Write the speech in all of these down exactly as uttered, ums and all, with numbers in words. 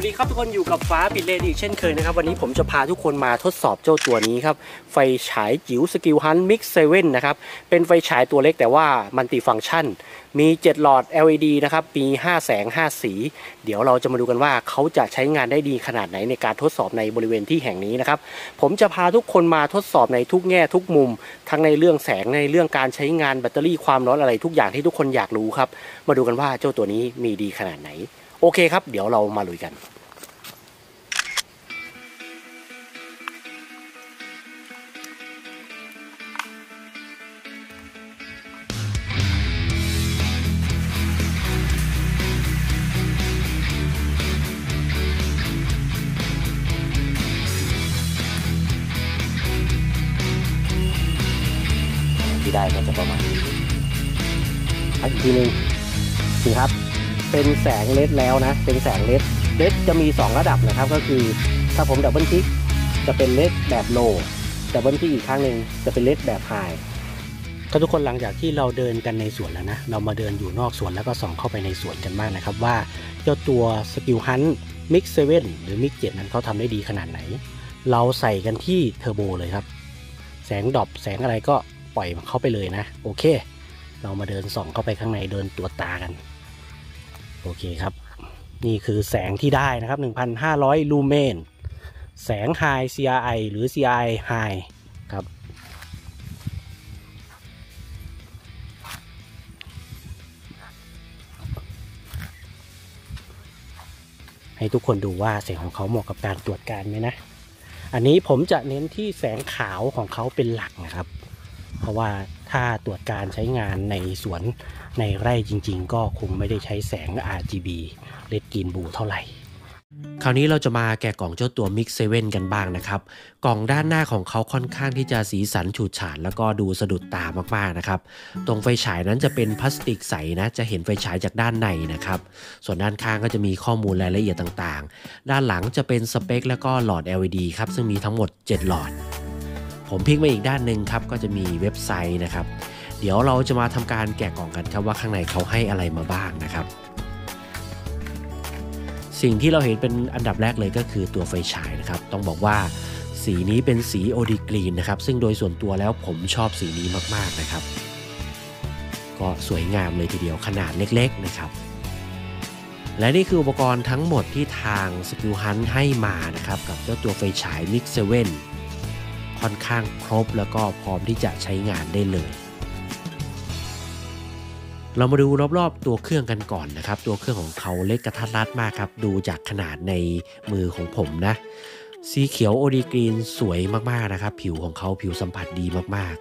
วัสดีครับทุกคนอยู่กับฟ้าปิดเลนอีกเช่นเคยนะครับวันนี้ผมจะพาทุกคนมาทดสอบเจ้าตัวนี้ครับไฟฉายจิ๋วสกิลฮันต์มิกซ์เซเว่นนะครับเป็นไฟฉายตัวเล็กแต่ว่ามัลติฟังก์ชันมีเจ็ดหลอด แอล อี ดี นะครับมีห้าแสงห้าสีเดี๋ยวเราจะมาดูกันว่าเขาจะใช้งานได้ดีขนาดไหนในการทดสอบในบริเวณที่แห่งนี้นะครับผมจะพาทุกคนมาทดสอบในทุกแง่ทุกมุมทั้งในเรื่องแสงในเรื่องการใช้งานแบตเตอรี่ความร้อนอะไรทุกอย่างที่ทุกคนอยากรู้ครับมาดูกันว่าเจ้าตัวนี้มีดีขนาดไหนโอเคครับเดี๋ยวเรามาลุยกันที่ได้ก็จะประมาณนี้อีกทีนึงนี่ครับเป็นแสงเลดแล้วนะเป็นแสงเลดเลดจะมีสองระดับนะครับก็คือถ้าผมดับเบิลคลิกจะเป็นเลดแบบโลดับเบิลคลิกอีกครั้งหนึ่งจะเป็นเลดแบบไฮก็ทุกคนหลังจากที่เราเดินกันในสวนแล้วนะเรามาเดินอยู่นอกสวนแล้วก็ส่องเข้าไปในสวนกันบ้างนะครับว่าเจ้าตัวสกิลฮันต์มิกซ์เซเว่นหรือมิกซ์เจ็ดนั้นเขาทำได้ดีขนาดไหนเราใส่กันที่เทอร์โบเลยครับแสงดรอปแสงอะไรก็ปล่อยเข้าไปเลยนะโอเคเรามาเดินส่องเข้าไปข้างในเดินตัวตากันโอเคครับนี่คือแสงที่ได้นะครับ หนึ่งพันห้าร้อย ลูเมนแสง High ซี อาร์ ไอ หรือ ซี อาร์ ไอ High ครับให้ทุกคนดูว่าแสงของเขาเหมาะกับการตรวจการไหมนะอันนี้ผมจะเน้นที่แสงขาวของเขาเป็นหลักนะครับเพราะว่าถ้าตรวจการใช้งานในสวนในไร่จริงๆก็คงไม่ได้ใช้แสง อาร์ จี บี Red Green Blue เท่าไหร่คราวนี้เราจะมาแกะกล่องเจ้าตัว มิกซ์ เซเว่น กันบ้างนะครับกล่องด้านหน้าของเขาค่อนข้างที่จะสีสันฉูดฉาดแล้วก็ดูสะดุดตามากๆนะครับตรงไฟฉายนั้นจะเป็นพลาสติกใสนะจะเห็นไฟฉายจากด้านในนะครับส่วนด้านข้างก็จะมีข้อมูลรายละเอียดต่างๆด้านหลังจะเป็นสเปคแล้วก็หลอด แอล อี ดี ครับซึ่งมีทั้งหมดเจ็ดหลอดผมพลิกมาอีกด้านหนึ่งครับก็จะมีเว็บไซต์นะครับเดี๋ยวเราจะมาทำการแกะกล่องกันครับว่าข้างในเขาให้อะไรมาบ้างนะครับสิ่งที่เราเห็นเป็นอันดับแรกเลยก็คือตัวไฟฉายนะครับต้องบอกว่าสีนี้เป็นสีโอดีกรีนนะครับซึ่งโดยส่วนตัวแล้วผมชอบสีนี้มากๆนะครับก็สวยงามเลยทีเดียวขนาดเล็กๆนะครับและนี่คืออุปกรณ์ทั้งหมดที่ทางสกิลฮันต์ให้มานะครับกับเจ้าตัวไฟฉาย มิกซ์ เซเว่น ค่อนข้างครบแล้วก็พร้อมที่จะใช้งานได้เลยเรามาดูรอบๆตัวเครื่องกันก่อนนะครับตัวเครื่องของเขาเล็กกระทัดรัดมากครับดูจากขนาดในมือของผมนะสีเขียวโอดีกรีนสวยมากๆนะครับผิวของเขาผิวสัมผัสดีมาก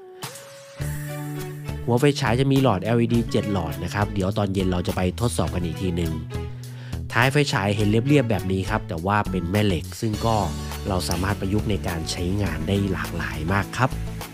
ๆหัวไฟฉายจะมีหลอด แอล อี ดี เจ็ดหลอดนะครับเดี๋ยวตอนเย็นเราจะไปทดสอบกันอีกทีหนึ่งท้ายไฟฉายเห็นเรียบๆแบบนี้ครับแต่ว่าเป็นแม่เหล็กซึ่งก็เราสามารถประยุกต์ในการใช้งานได้หลากหลายมากครับ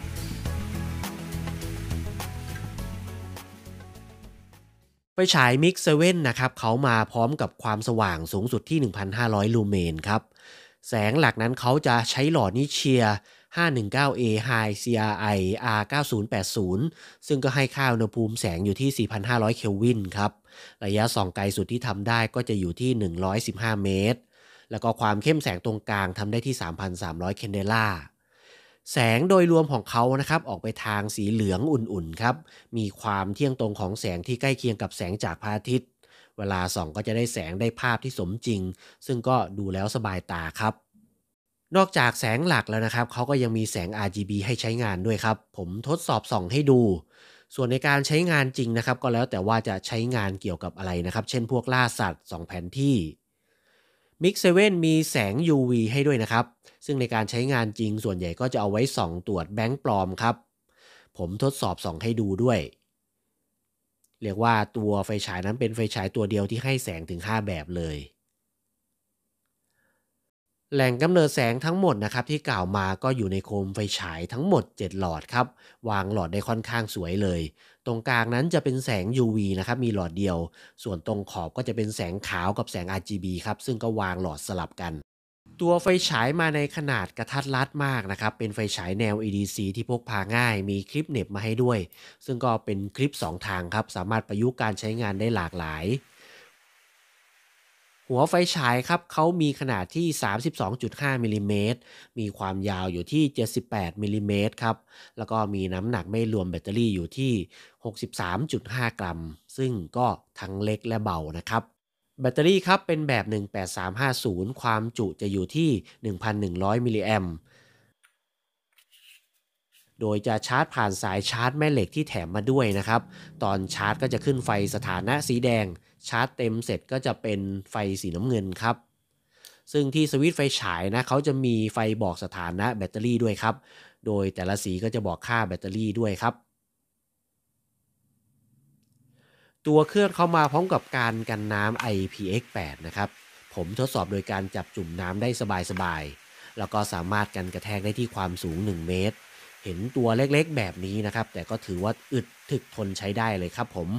ไฟฉาย มิกซ์ เซเว่น นะครับเขามาพร้อมกับความสว่างสูงสุดที่ หนึ่งพันห้าร้อย ลูเมนครับแสงหลักนั้นเขาจะใช้หลอดนิเชีย ห้าหนึ่งเก้า เอ High ซี อาร์ ไอ อาร์ เก้าศูนย์แปดศูนย์ ซึ่งก็ให้ค่าอุณหภูมิแสงอยู่ที่ สี่พันห้าร้อย เคลวินครับระยะส่องไกลสุดที่ทำได้ก็จะอยู่ที่ หนึ่งร้อยสิบห้า เมตรแล้วก็ความเข้มแสงตรงกลางทำได้ที่ สามพันสามร้อย เคนเดล่าแสงโดยรวมของเขานะครับออกไปทางสีเหลืองอุ่นๆครับมีความเที่ยงตรงของแสงที่ใกล้เคียงกับแสงจากพระอาทิตย์เวลาส่องก็จะได้แสงได้ภาพที่สมจริงซึ่งก็ดูแล้วสบายตาครับนอกจากแสงหลักแล้วนะครับเขาก็ยังมีแสง อาร์ จี บี ให้ใช้งานด้วยครับผมทดสอบส่องให้ดูส่วนในการใช้งานจริงนะครับก็แล้วแต่ว่าจะใช้งานเกี่ยวกับอะไรนะครับเช่นพวกล่าสัตว์ส่องแผนที่ มิกซ์ เซเว่น มีแสง ยู วี ให้ด้วยนะครับซึ่งในการใช้งานจริงส่วนใหญ่ก็จะเอาไว้ส่องตรวจแบงค์ปลอมครับผมทดสอบส่องให้ดูด้วยเรียกว่าตัวไฟฉายนั้นเป็นไฟฉายตัวเดียวที่ให้แสงถึงห้าแบบเลยแหล่งกำเนิดแสงทั้งหมดนะครับที่กล่าวมาก็อยู่ในโคมไฟฉายทั้งหมดเจ็ดหลอดครับวางหลอดได้ค่อนข้างสวยเลยตรงกลางนั้นจะเป็นแสง ยู วี นะครับมีหลอดเดียวส่วนตรงขอบก็จะเป็นแสงขาวกับแสง อาร์ จี บี ครับซึ่งก็วางหลอดสลับกันตัวไฟฉายมาในขนาดกระทัดรัดมากนะครับเป็นไฟฉายแนว อี ดี ซี ที่พกพาง่ายมีคลิปเหน็บมาให้ด้วยซึ่งก็เป็นคลิปสองทางครับสามารถประยุกต์การใช้งานได้หลากหลายหัวไฟฉายครับเขามีขนาดที่ สามสิบสองจุดห้า มิลลิเมตรมีความยาวอยู่ที่ เจ็ดสิบแปด มิลลิเมตรครับแล้วก็มีน้ำหนักไม่รวมแบตเตอรี่อยู่ที่ หกสิบสามจุดห้า กรัมซึ่งก็ทั้งเล็กและเบานะครับแบตเตอรี่ครับเป็นแบบ หนึ่งแปดสามห้าศูนย์ ความจุจะอยู่ที่ หนึ่งพันหนึ่งร้อย มิลลิแอมป์โดยจะชาร์จผ่านสายชาร์จแม่เหล็กที่แถมมาด้วยนะครับตอนชาร์จก็จะขึ้นไฟสถานะสีแดงชาร์จเต็มเสร็จก็จะเป็นไฟสีน้ำเงินครับซึ่งที่สวิตช์ไฟฉายนะเขาจะมีไฟบอกสถานะแบตเตอรี่ด้วยครับโดยแต่ละสีก็จะบอกค่าแบตเตอรี่ด้วยครับตัวเครื่องเข้ามาพร้อมกับการกันน้ำ ไอ พี เอ็กซ์ แปด นะครับผมทดสอบโดยการจับจุ่มน้ำได้สบายๆแล้วก็สามารถกันกระแทกได้ที่ความสูงหนึ่งเมตรเห็นตัวเล็กๆแบบนี้นะครับแต่ก็ถือว่าอึดถึกทนใช้ได้เลยครับผม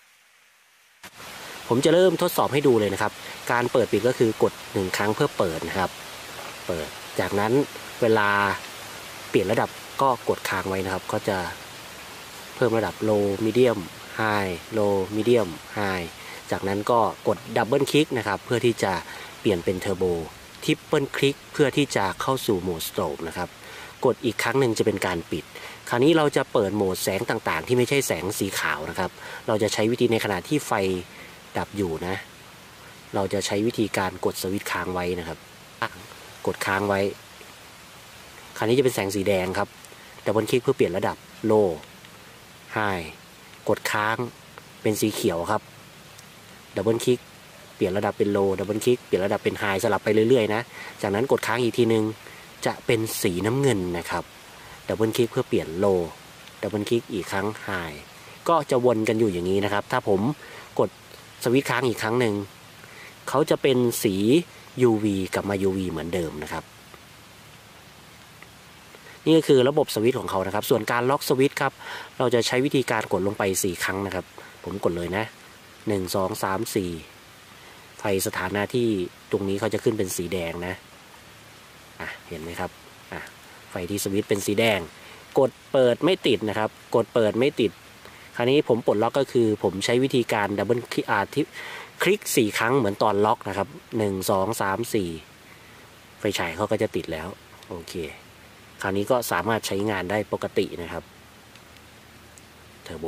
ผมจะเริ่มทดสอบให้ดูเลยนะครับการเปิดปิดก็คือกดหนึ่งครั้งเพื่อเปิดนะครับเปิดจากนั้นเวลาเปลี่ยนระดับก็กดค้างไว้นะครับก็จะเพิ่มระดับ low medium high low medium high จากนั้นก็กดดับเบิลคลิกนะครับเพื่อที่จะเปลี่ยนเป็นเทอร์โบทริปเปิลคลิกเพื่อที่จะเข้าสู่โหมดสโตรบนะครับกดอีกครั้งหนึ่งจะเป็นการปิดคราวนี้เราจะเปิดโหมดแสงต่างๆที่ไม่ใช่แสงสีขาวนะครับเราจะใช้วิธีในขณะที่ไฟดับอยู่นะเราจะใช้วิธีการกดสวิตช์ค้างไว้นะครับกดค้างไว้คราวนี้จะเป็นแสงสีแดงครับดับเบิลคลิกเพื่อเปลี่ยนระดับ low high กดค้างเป็นสีเขียวครับดับเบิลคลิกเปลี่ยนระดับเป็น low ดับเบิลคลิกเปลี่ยนระดับเป็น high สลับไปเรื่อยๆนะจากนั้นกดค้างอีกทีนึงจะเป็นสีน้ำเงินนะครับดับเบิลคลิกเพื่อเปลี่ยน low ดับเบิลคลิกอีกครั้ง high ก็จะวนกันอยู่อย่างนี้นะครับถ้าผมกดสวิตช์ค้างอีกครั้งหนึ่งเขาจะเป็นสี ยู วี กลับมา ยู วี เหมือนเดิมนะครับนี่ก็คือระบบสวิตช์ของเขานะครับส่วนการล็อกสวิตช์ครับเราจะใช้วิธีการกดลงไปสี่ครั้งนะครับผมกดเลยนะหนึ่ง สอง สาม สี่ไฟสถานะที่ตรงนี้เขาจะขึ้นเป็นสีแดงนะอ่ะเห็นไหมครับอ่ะไฟที่สวิตช์เป็นสีแดงกดเปิดไม่ติดนะครับกดเปิดไม่ติดคราวนี้ผมปลดล็อกก็คือผมใช้วิธีการดับเบิลคลิกอ่าที่คลิกสี่ครั้งเหมือนตอนล็อกนะครับหนึ่ง สอง สาม สี่ไฟฉายเขาก็จะติดแล้วโอเคคราวนี้ก็สามารถใช้งานได้ปกตินะครับเทอร์โบ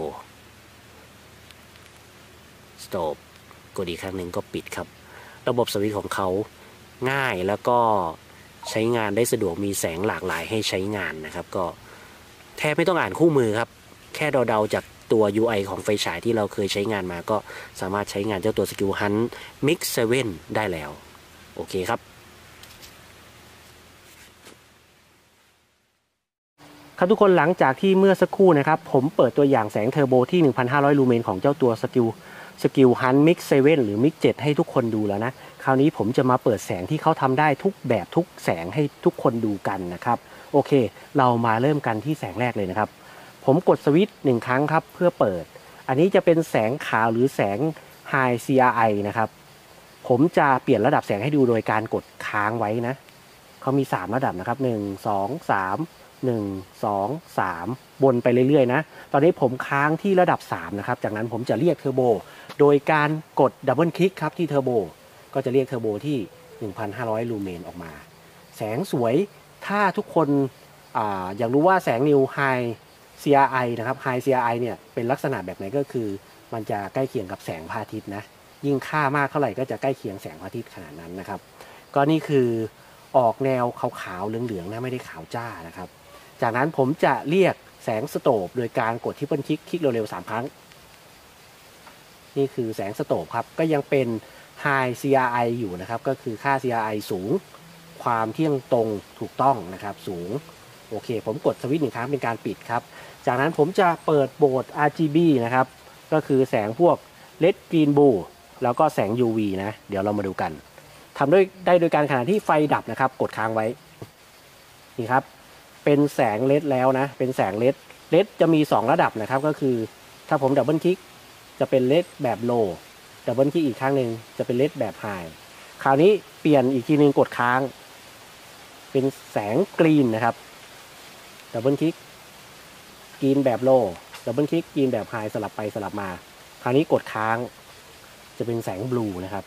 สโตปกดอีกครั้งหนึ่งก็ปิดครับระบบสวิตช์ของเขาง่ายแล้วก็ใช้งานได้สะดวกมีแสงหลากหลายให้ใช้งานนะครับก็แทบไม่ต้องอ่านคู่มือครับแค่เดาๆจากตัว ยู ไอ ของไฟฉายที่เราเคยใช้งานมาก็สามารถใช้งานเจ้าตัว Skill Hunt Mix เซเว่นได้แล้วโอเคครับครับทุกคนหลังจากที่เมื่อสักครู่นะครับผมเปิดตัวอย่างแสงเทอร์โบที่ หนึ่งพันห้าร้อย ลูเมนของเจ้าตัว Skill Skill Hunt Mix เซเว่นหรือ Mix เจ็ดให้ทุกคนดูแล้วนะคราวนี้ผมจะมาเปิดแสงที่เขาทำได้ทุกแบบทุกแสงให้ทุกคนดูกันนะครับโอเคเรามาเริ่มกันที่แสงแรกเลยนะครับผมกดสวิตช์หนึ่งครั้งครับเพื่อเปิดอันนี้จะเป็นแสงขาวหรือแสง High ซี อาร์ ไอ นะครับผมจะเปลี่ยนระดับแสงให้ดูโดยการกดค้างไว้นะเขามีสามระดับนะครับหนึ่ง สอง สามหนึ่ง สอง สามวนไปเรื่อยๆนะตอนนี้ผมค้างที่ระดับสามนะครับจากนั้นผมจะเรียกเทอร์โบโดยการกดดับเบิลคลิกครับที่เทอร์โบก็จะเรียกเทอร์โบที่ หนึ่งพันห้าร้อย ลูเมนออกมาแสงสวยถ้าทุกคนออยากรู้ว่าแสงนิวไฮ ซี อาร์ ไอ นะครับ High ซี อาร์ ไอ เนี่ยเป็นลักษณะแบบไหนก็คือมันจะใกล้เคียงกับแสงพระอาทิตย์นะยิ่งค่ามากเท่าไหร่ก็จะใกล้เคียงแสงพระอาทิตย์ขนาดนั้นนะครับก็นี่คือออกแนวขาวๆเหลืองๆนะไม่ได้ขาวจ้านะครับจากนั้นผมจะเรียกแสงสโตปโดยการกดทริปเปิลคลิกคลิกเร็วๆสามครั้งนี่คือแสงสโตปครับก็ยังเป็น High ซี อาร์ ไอ อยู่นะครับก็คือค่า ซี อาร์ ไอ สูงความเที่ยงตรงถูกต้องนะครับสูงโอเคผมกดสวิตช์หนึ่งครั้งเป็นการปิดครับจากนั้นผมจะเปิดโหมด อาร์ จี บี นะครับก็คือแสงพวก Red Green Blue แล้วก็แสง ยู วี นะเดี๋ยวเรามาดูกันทำด้วยได้โดยการขณะที่ไฟดับนะครับกดค้างไว้นี่ครับเป็นแสงเลดแล้วนะเป็นแสงเลดเลดจะมีสองระดับนะครับก็คือถ้าผมดับเบิลคลิกจะเป็นเลดแบบโลดับเบิลคลิกอีกครั้งหนึ่งจะเป็นเลดแบบไฮคราวนี้เปลี่ยนอีกทีนึงกดค้างเป็นแสงกรีนนะครับดับเบิลคลิกกรีนแบบโลดับเบิลคลิกกรีนแบบไฮสลับไปสลับมาคราวนี้กดค้างจะเป็นแสงบลูนะครับ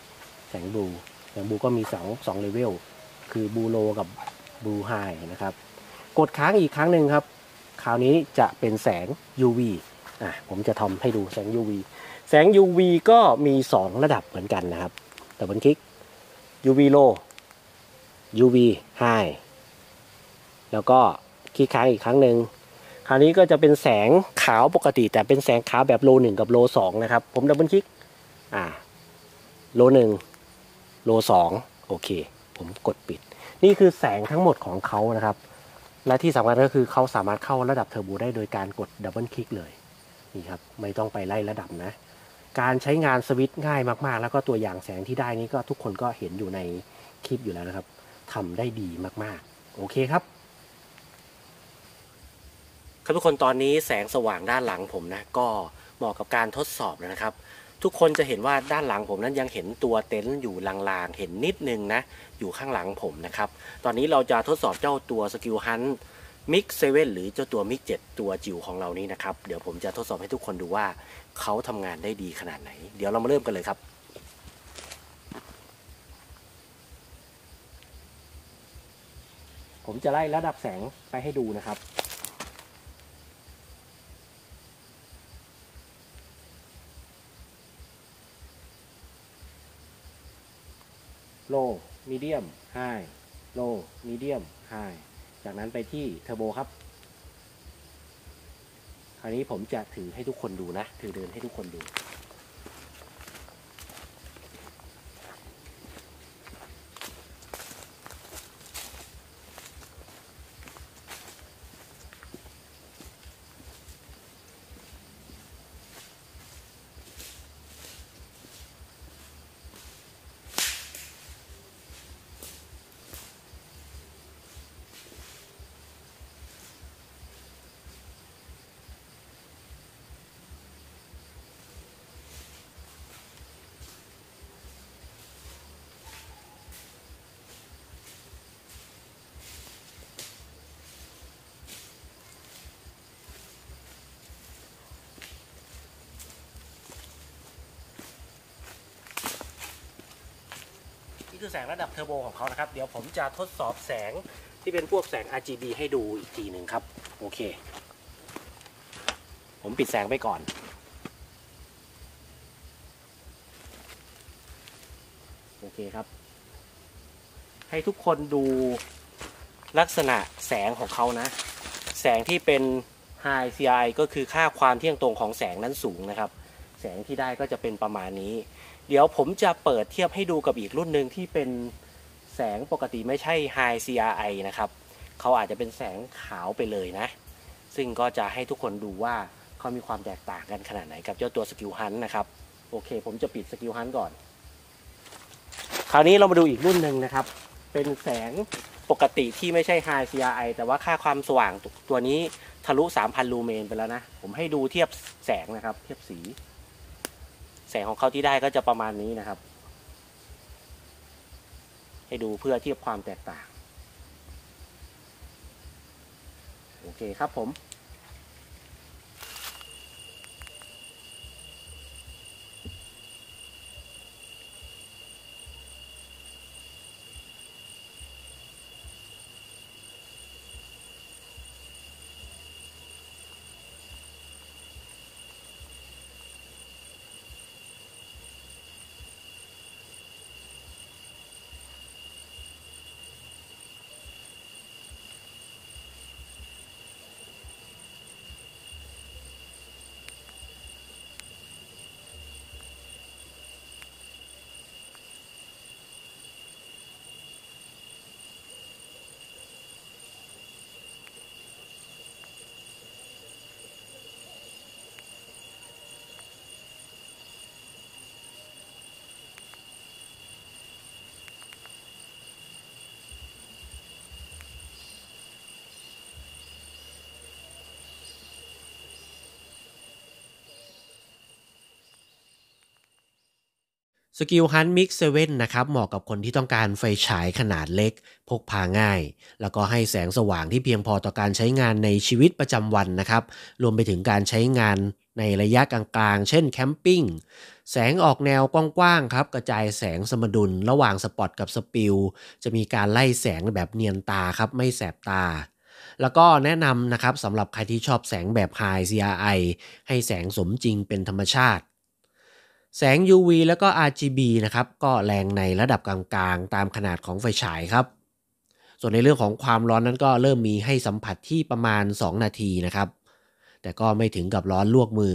แสงบลูแสงบลูก็มีสองสองเลเวลคือบลูโลกับบลูไฮนะครับกดค้างอีกครั้งหนึ่งครับคราวนี้จะเป็นแสง ยู วี อ่ะผมจะทำให้ดูแสง ยู วี แสง ยู วี ก็มีสองระดับเหมือนกันนะครับดับเบิลคลิก ยู วี Low ยู วี High แล้วก็คลิกค้างอีกครั้งหนึ่งคราวนี้ก็จะเป็นแสงขาวปกติแต่เป็นแสงขาวแบบโลหนึ่งกับโลสองนะครับผมดับเบิลคลิกอ่าโลหนึ่งโลสองโอเคผมกดปิดนี่คือแสงทั้งหมดของเขานะครับและที่สำคัญก็คือเขาสามารถเข้าระดับเทอร์โบได้โดยการกดดับเบิลคลิกเลยนี่ครับไม่ต้องไปไล่ระดับนะการใช้งานสวิตช์ง่ายมากๆแล้วก็ตัวอย่างแสงที่ได้นี้ก็ทุกคนก็เห็นอยู่ในคลิปอยู่แล้วนะครับทำได้ดีมากๆโอเคครับครับทุกคนตอนนี้แสงสว่างด้านหลังผมนะก็เหมาะกับการทดสอบแล้วนะครับทุกคนจะเห็นว่าด้านหลังผมนั้นยังเห็นตัวเต็นท์อยู่ลางๆเห็นนิดนึงนะอยู่ข้างหลังผมนะครับตอนนี้เราจะทดสอบเจ้าตัว Skill Hunt Mix เซเว่นหรือเจ้าตัว Mix เซเว่นตัวจิ๋วของเรานี้นะครับเดี๋ยวผมจะทดสอบให้ทุกคนดูว่าเขาทำงานได้ดีขนาดไหนเดี๋ยวเรามาเริ่มกันเลยครับผมจะไล่ระดับแสงไปให้ดูนะครับโล มีเดียม ไฮ โล มีเดียม ไฮ จากนั้นไปที่เทอร์โบครับคราวนี้ผมจะถือให้ทุกคนดูนะถือเดินให้ทุกคนดูนี่คือแสงระดับเทอร์โบของเขานะครับเดี๋ยวผมจะทดสอบแสงที่เป็นพวกแสง อาร์ จี บี ให้ดูอีกทีหนึ่งครับโอเคผมปิดแสงไปก่อนโอเคครับให้ทุกคนดูลักษณะแสงของเขานะแสงที่เป็น High ซี ไอ ก็คือค่าความเที่ยงตรงของแสงนั้นสูงนะครับแสงที่ได้ก็จะเป็นประมาณนี้เดี๋ยวผมจะเปิดเทียบให้ดูกับอีกรุ่นหนึ่งที่เป็นแสงปกติไม่ใช่ High ซี อาร์ ไอ นะครับเขาอาจจะเป็นแสงขาวไปเลยนะซึ่งก็จะให้ทุกคนดูว่าเขามีความแตกต่างกันขนาดไหนกับเจ้าตัว Skill Hunt นะครับโอเคผมจะปิด Skill Hunt ก่อนคราวนี้เรามาดูอีกรุ่นหนึ่งนะครับเป็นแสงปกติที่ไม่ใช่ High ซี อาร์ ไอ แต่ว่าค่าความสว่างตัวนี้ทะลุ สามพัน ลูเมนไปแล้วนะผมให้ดูเทียบแสงนะครับเทียบสีแสงของเขาที่ได้ก็จะประมาณนี้นะครับให้ดูเพื่อเทียบความแตกต่างโอเคครับผม Skill Hunt Mix เซเว่นนะครับเหมาะกับคนที่ต้องการไฟฉายขนาดเล็กพกพาง่ายแล้วก็ให้แสงสว่างที่เพียงพอต่อการใช้งานในชีวิตประจำวันนะครับรวมไปถึงการใช้งานในระยะกลางๆเช่นแคมปิ้งแสงออกแนวกว้างๆครับกระจายแสงสมดุลระหว่างสปอตกับสปิลจะมีการไล่แสงแบบเนียนตาครับไม่แสบตาแล้วก็แนะนำนะครับสำหรับใครที่ชอบแสงแบบ High ซี อาร์ ไอ ให้แสงสมจริงเป็นธรรมชาติแสง ยู วี แล้วก็ อาร์ จี บี นะครับก็แรงในระดับกลางๆตามขนาดของไฟฉายครับส่วนในเรื่องของความร้อนนั้นก็เริ่มมีให้สัมผัสที่ประมาณสองนาทีนะครับแต่ก็ไม่ถึงกับร้อนลวกมือ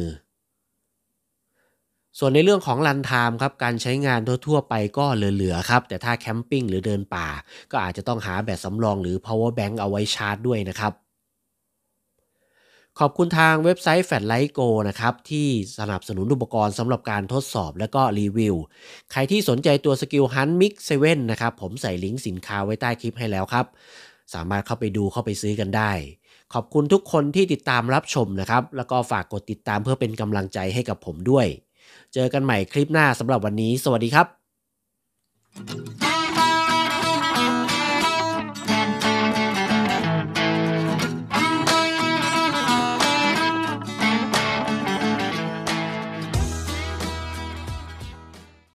ส่วนในเรื่องของรันไทม์ครับการใช้งานทั่วๆไปก็เหลือๆครับแต่ถ้าแคมปิ้งหรือเดินป่าก็อาจจะต้องหาแบตสำรองหรือ power bank เอาไว้ชาร์จด้วยนะครับขอบคุณทางเว็บไซต์ Flatlight Go นะครับที่สนับสนุนอุปกรณ์สำหรับการทดสอบและก็รีวิวใครที่สนใจตัว Skill Hunt Mix เซเว่นนะครับผมใส่ลิงก์สินค้าไว้ใต้คลิปให้แล้วครับสามารถเข้าไปดูเข้าไปซื้อกันได้ขอบคุณทุกคนที่ติดตามรับชมนะครับแล้วก็ฝากกดติดตามเพื่อเป็นกำลังใจให้กับผมด้วยเจอกันใหม่คลิปหน้าสำหรับวันนี้สวัสดีครับ